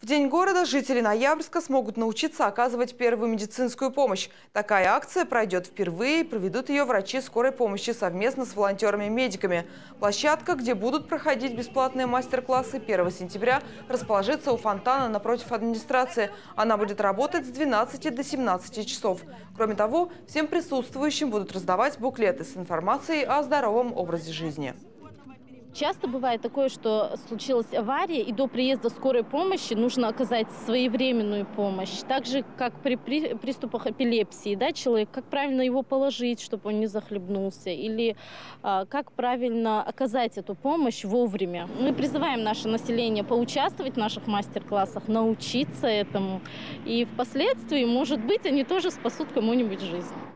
В День города жители Ноябрьска смогут научиться оказывать первую медицинскую помощь. Такая акция пройдет впервые, проведут ее врачи скорой помощи совместно с волонтерами-медиками. Площадка, где будут проходить бесплатные мастер-классы, 1 сентября расположится у фонтана напротив администрации. Она будет работать с 12 до 17 часов. Кроме того, всем присутствующим будут раздавать буклеты с информацией о здоровом образе жизни. Часто бывает такое, что случилась авария, и до приезда скорой помощи нужно оказать своевременную помощь. Так же, как при приступах эпилепсии, да, человек, как правильно его положить, чтобы он не захлебнулся, или как правильно оказать эту помощь вовремя. Мы призываем наше население поучаствовать в наших мастер-классах, научиться этому, и впоследствии, может быть, они тоже спасут кому-нибудь жизнь.